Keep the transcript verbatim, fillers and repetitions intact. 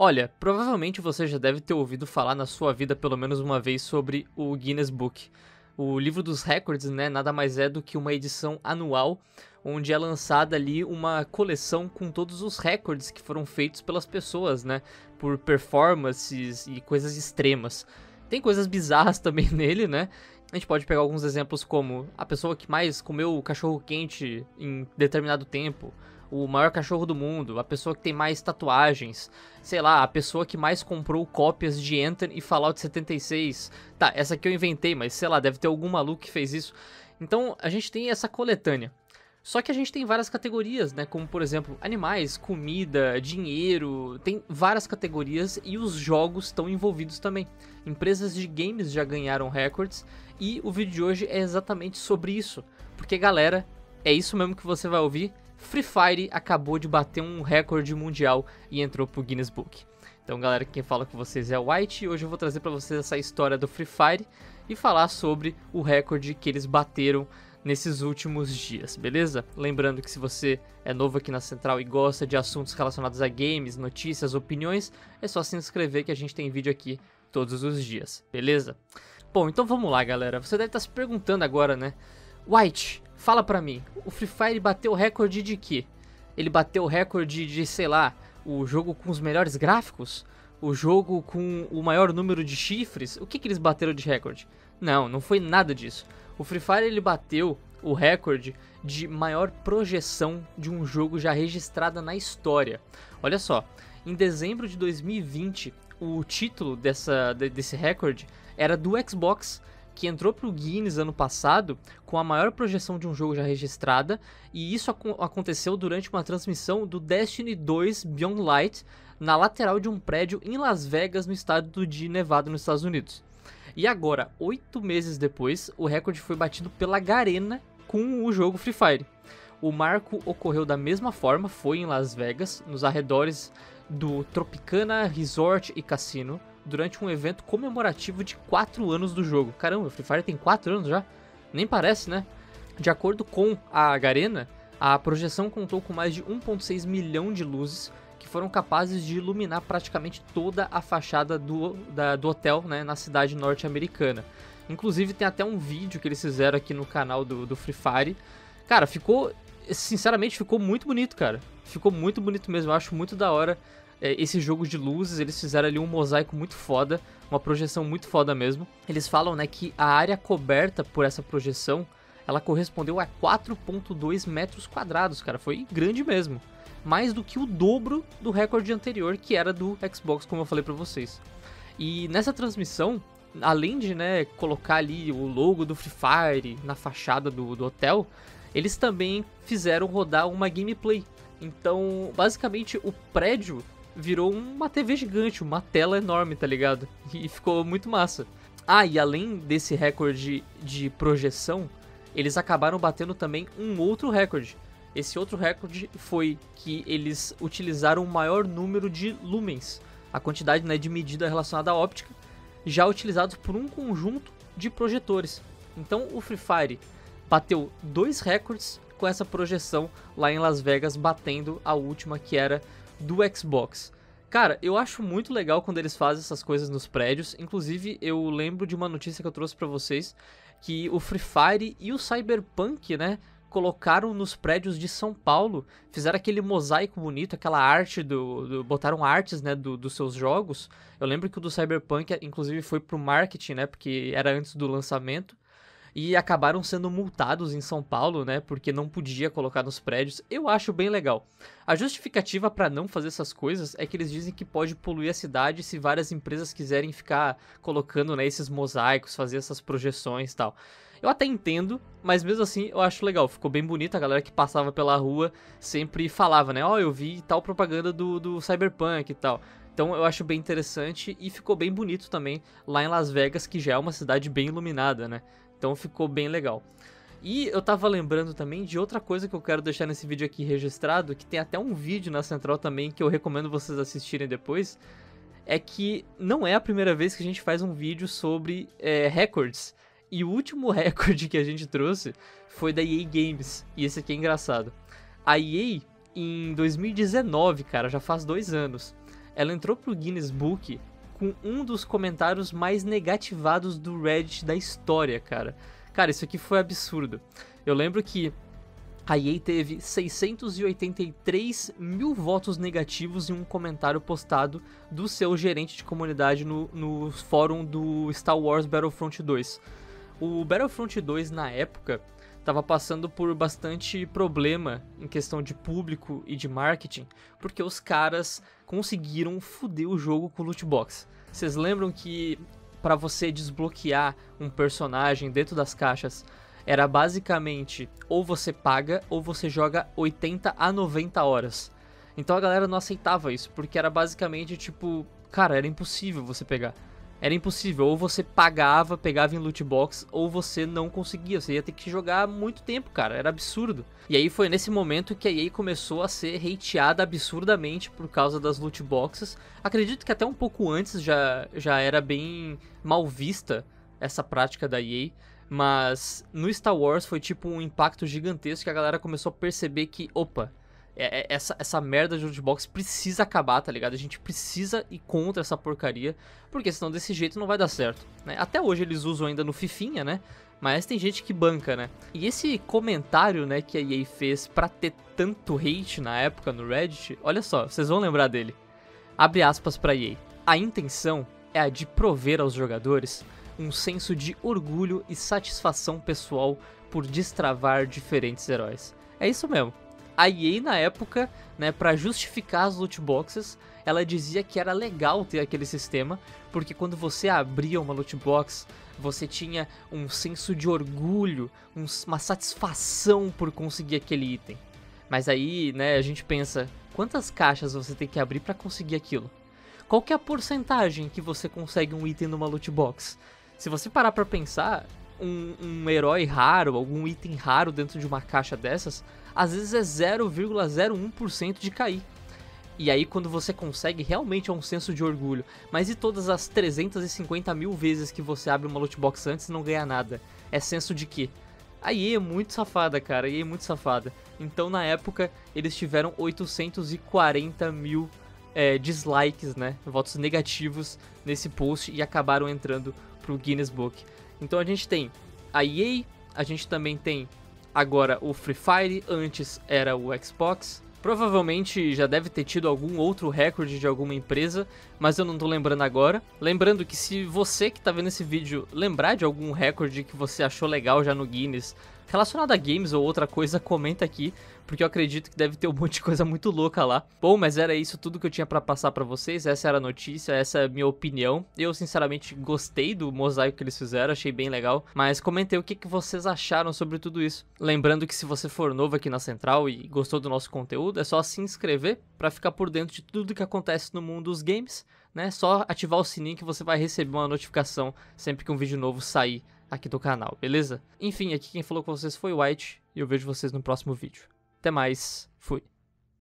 Olha, provavelmente você já deve ter ouvido falar na sua vida pelo menos uma vez sobre o Guinness Book. O livro dos recordes, né, nada mais é do que uma edição anual, onde é lançada ali uma coleção com todos os recordes que foram feitos pelas pessoas, né, por performances e coisas extremas. Tem coisas bizarras também nele, né? A gente pode pegar alguns exemplos como a pessoa que mais comeu cachorro quente em determinado tempo, o maior cachorro do mundo, a pessoa que tem mais tatuagens, sei lá, a pessoa que mais comprou cópias de Anthem e Fallout setenta e seis. Tá, essa aqui eu inventei, mas sei lá, deve ter algum maluco que fez isso. Então a gente tem essa coletânea. Só que a gente tem várias categorias, né? Como por exemplo, animais, comida, dinheiro, tem várias categorias e os jogos estão envolvidos também. Empresas de games já ganharam recordes e o vídeo de hoje é exatamente sobre isso. Porque galera, é isso mesmo que você vai ouvir. Free Fire acabou de bater um recorde mundial e entrou pro Guinness Book. Então galera, quem fala com vocês é o White e hoje eu vou trazer pra vocês essa história do Free Fire e falar sobre o recorde que eles bateram nesses últimos dias, beleza? Lembrando que se você é novo aqui na Central e gosta de assuntos relacionados a games, notícias, opiniões, é só se inscrever que a gente tem vídeo aqui todos os dias, beleza? Bom, então vamos lá galera, você deve estar se perguntando agora, né? White, fala pra mim, o Free Fire bateu o recorde de quê? Ele bateu o recorde de, sei lá, o jogo com os melhores gráficos? O jogo com o maior número de chifres? O que que eles bateram de recorde? Não, não foi nada disso. O Free Fire ele bateu o recorde de maior projeção de um jogo já registrada na história. Olha só, em dezembro de dois mil e vinte, o título dessa, desse recorde era do Xbox, que entrou pro Guinness ano passado com a maior projeção de um jogo já registrada, e isso ac aconteceu durante uma transmissão do Destiny dois Beyond Light na lateral de um prédio em Las Vegas, no estado de Nevada, nos Estados Unidos. E agora, oito meses depois, o recorde foi batido pela Garena com o jogo Free Fire. O marco ocorreu da mesma forma, foi em Las Vegas, nos arredores do Tropicana Resort e Cassino, durante um evento comemorativo de quatro anos do jogo. Caramba, o Free Fire tem quatro anos já? Nem parece, né? De acordo com a Garena, a projeção contou com mais de um vírgula seis milhão de luzes, que foram capazes de iluminar praticamente toda a fachada do, da, do hotel, né, na cidade norte-americana. Inclusive tem até um vídeo que eles fizeram aqui no canal do, do Free Fire. Cara, ficou, sinceramente, ficou muito bonito, cara. Ficou muito bonito mesmo, eu acho muito da hora é, esse jogo de luzes. Eles fizeram ali um mosaico muito foda, uma projeção muito foda mesmo. Eles falam, né, que a área coberta por essa projeção, ela correspondeu a quatro vírgula dois metros quadrados, cara, foi grande mesmo. Mais do que o dobro do recorde anterior, que era do Xbox, como eu falei pra vocês. E nessa transmissão, além de, né, colocar ali o logo do Free Fire na fachada do, do hotel, eles também fizeram rodar uma gameplay. Então, basicamente, o prédio virou uma T V gigante, uma tela enorme, tá ligado? E ficou muito massa. Ah, e além desse recorde de projeção, eles acabaram batendo também um outro recorde. Esse outro recorde foi que eles utilizaram o maior número de lumens, a quantidade, né, de medida relacionada à óptica, já utilizados por um conjunto de projetores. Então o Free Fire bateu dois recordes com essa projeção lá em Las Vegas, batendo a última que era do Xbox. Cara, eu acho muito legal quando eles fazem essas coisas nos prédios. Inclusive eu lembro de uma notícia que eu trouxe pra vocês, que o Free Fire e o Cyberpunk, né, colocaram nos prédios de São Paulo, fizeram aquele mosaico bonito, aquela arte, do, do botaram artes, né, do, dos seus jogos. Eu lembro que o do Cyberpunk, inclusive, foi pro marketing, né, porque era antes do lançamento, e acabaram sendo multados em São Paulo, né, porque não podia colocar nos prédios. Eu acho bem legal. A justificativa para não fazer essas coisas é que eles dizem que pode poluir a cidade se várias empresas quiserem ficar colocando, né, esses mosaicos, fazer essas projeções e tal. Eu até entendo, mas mesmo assim eu acho legal, ficou bem bonito. A galera que passava pela rua sempre falava, né, ó, oh, eu vi tal propaganda do, do Cyberpunk e tal. Então eu acho bem interessante e ficou bem bonito também lá em Las Vegas, que já é uma cidade bem iluminada, né. Então ficou bem legal. E eu tava lembrando também de outra coisa que eu quero deixar nesse vídeo aqui registrado, que tem até um vídeo na Central também que eu recomendo vocês assistirem depois, é que não é a primeira vez que a gente faz um vídeo sobre é, recordes. E o último recorde que a gente trouxe foi da E A Games, e esse aqui é engraçado. A E A, em dois mil e dezenove, cara, já faz dois anos, ela entrou pro Guinness Book com um dos comentários mais negativados do Reddit da história, cara. Cara, isso aqui foi absurdo. Eu lembro que a E A teve seiscentos e oitenta e três mil votos negativos em um comentário postado do seu gerente de comunidade no, no fórum do Star Wars Battlefront dois. O Battlefront dois, na época, estava passando por bastante problema em questão de público e de marketing, porque os caras conseguiram foder o jogo com loot box. Vocês lembram que para você desbloquear um personagem dentro das caixas, era basicamente ou você paga ou você joga oitenta a noventa horas. Então a galera não aceitava isso, porque era basicamente tipo, cara, era impossível você pegar. Era impossível, ou você pagava, pegava em loot box, ou você não conseguia, você ia ter que jogar muito tempo, cara, era absurdo. E aí foi nesse momento que a E A começou a ser hateada absurdamente por causa das loot boxes. Acredito que até um pouco antes já, já era bem mal vista essa prática da E A, mas no Star Wars foi tipo um impacto gigantesco que a galera começou a perceber que, opa, É, é, essa, essa merda de loot box precisa acabar, tá ligado? A gente precisa ir contra essa porcaria, porque senão desse jeito não vai dar certo, né? Até hoje eles usam ainda no Fifinha, né? Mas tem gente que banca, né? E esse comentário, né, que a E A fez pra ter tanto hate na época no Reddit, olha só, vocês vão lembrar dele. Abre aspas pra E A. A intenção é a de prover aos jogadores um senso de orgulho e satisfação pessoal por destravar diferentes heróis. É isso mesmo. A E A na época, né, para justificar as loot boxes, ela dizia que era legal ter aquele sistema, porque quando você abria uma loot box, você tinha um senso de orgulho, um, uma satisfação por conseguir aquele item. Mas aí, né, a gente pensa, quantas caixas você tem que abrir para conseguir aquilo? Qual que é a porcentagem que você consegue um item numa loot box? Se você parar para pensar, um, um herói raro, algum item raro dentro de uma caixa dessas, às vezes é zero vírgula zero um por cento de cair. E aí quando você consegue, realmente é um senso de orgulho. Mas e todas as trezentas e cinquenta mil vezes que você abre uma loot box antes e não ganha nada? É senso de quê? A E A é muito safada, cara, a E A é muito safada. Então na época eles tiveram oitocentos e quarenta mil é, dislikes, né, votos negativos nesse post e acabaram entrando pro Guinness Book. Então a gente tem a E A, a gente também tem agora o Free Fire, antes era o Xbox. Provavelmente já deve ter tido algum outro recorde de alguma empresa, mas eu não tô lembrando agora. Lembrando que se você que tá vendo esse vídeo lembrar de algum recorde que você achou legal já no Guinness, relacionado a games ou outra coisa, comenta aqui, porque eu acredito que deve ter um monte de coisa muito louca lá. Bom, mas era isso tudo que eu tinha pra passar pra vocês, essa era a notícia, essa é a minha opinião. Eu sinceramente gostei do mosaico que eles fizeram, achei bem legal, mas comentei o que, que vocês acharam sobre tudo isso. Lembrando que se você for novo aqui na Central e gostou do nosso conteúdo, é só se inscrever pra ficar por dentro de tudo que acontece no mundo dos games, né? Só ativar o sininho que você vai receber uma notificação sempre que um vídeo novo sair aqui do canal, beleza? Enfim, aqui quem falou com vocês foi o White e eu vejo vocês no próximo vídeo. Até mais, fui!